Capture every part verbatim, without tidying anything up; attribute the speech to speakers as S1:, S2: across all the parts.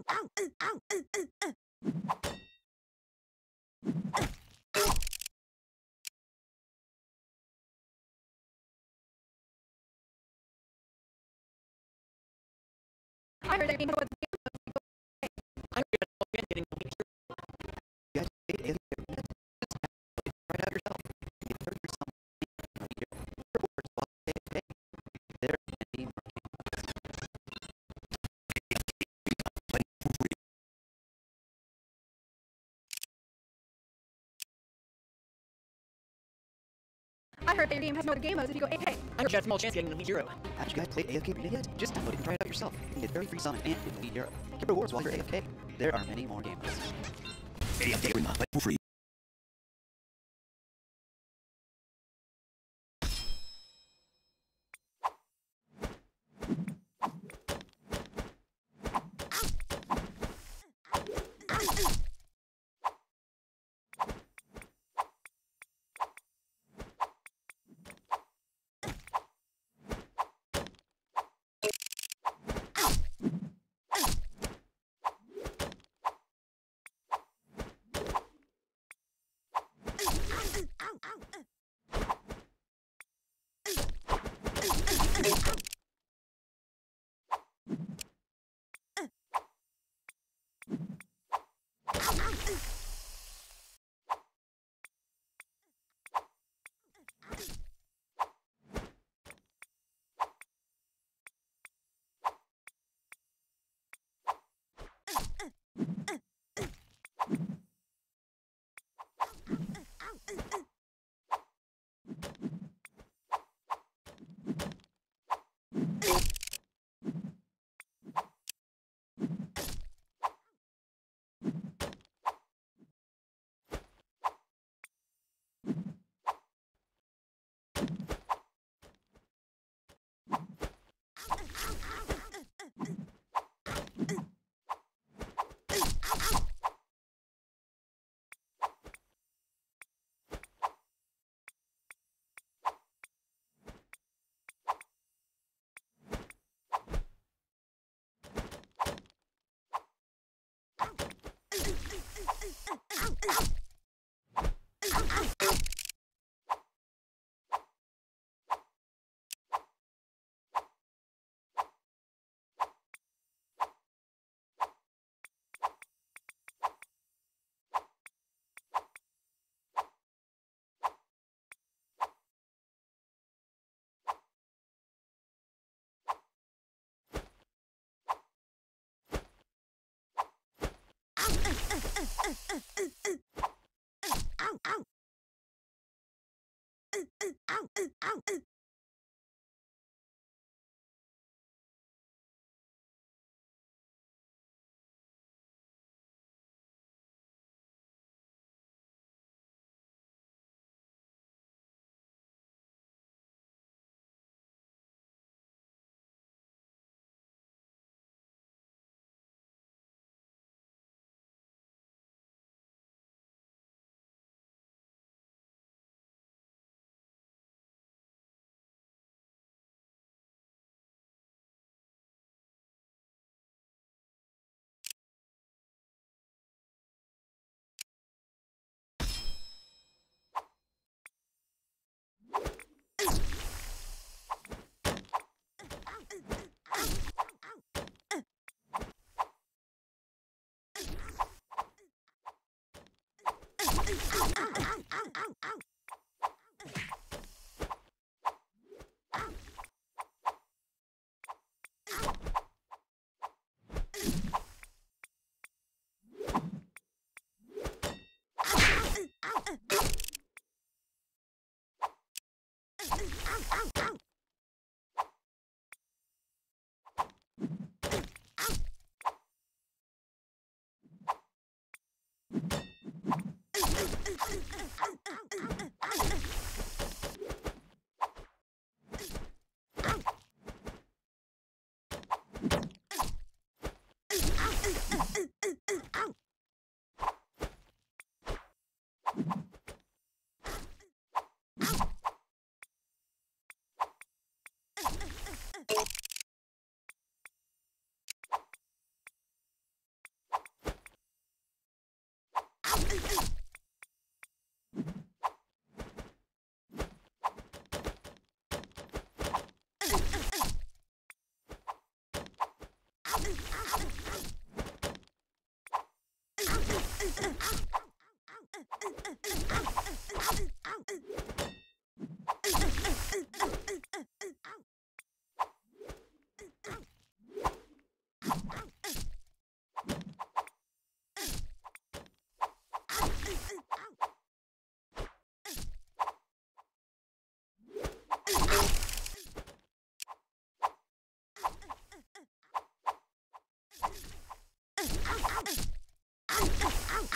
S1: I heard they're being with
S2: I'm getting you guys right out yourself. You heard yourself. There any
S1: I heard their game has no other game modes if you go A F K.
S2: I heard you had a small chance getting an Elite Hero. Haven't you guys played A F K yet? Just download it and try it out yourself. You can get very free summon and get Elite Hero. Get rewards while you're A F K. There are many more games. A F K for free.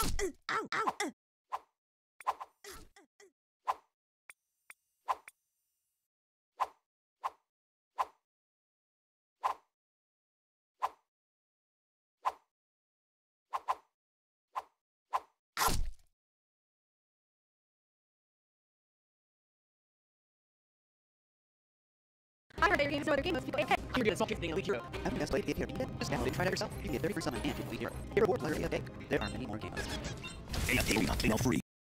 S1: I heard that your game has no other game modes if you go A F K.
S2: You're doing a small chance of being an elite hero. Haven't you guys played A F K Arena yet? Just download it and try it out yourself. You can get thirty free summon and get elite hero. Get rewards while you're A F K. There are many more game modes. A F K Arena, play now free.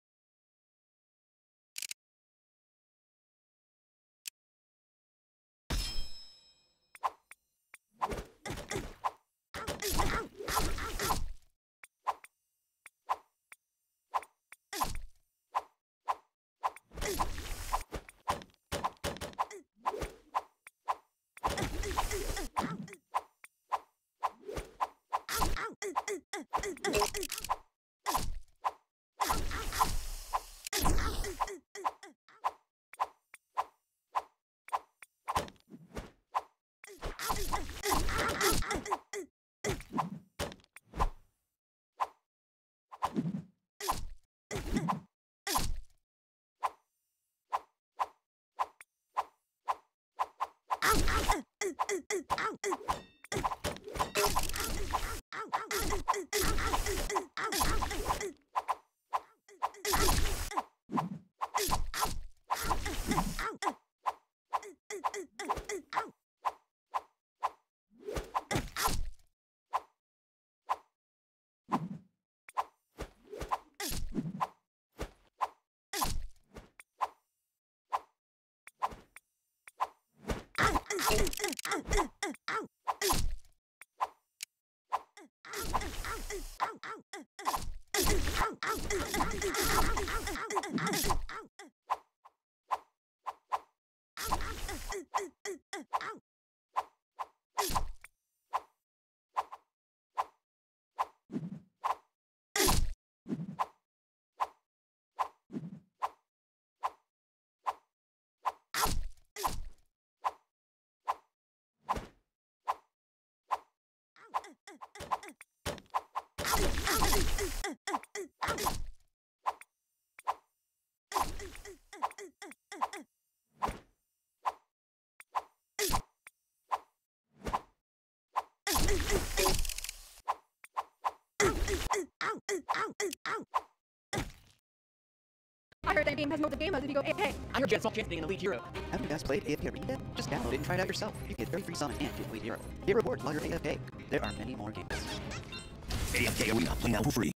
S1: I heard that your game has no other game modes if you go A F K.
S2: I heard you had a small chance of being an elite hero. Haven't you guys played A F K Arena yet? Just download it and try it out yourself. You can get thirty free summon and get elite hero. Get rewards while you're A F K. There are many more games. A F K Arena, play now for free.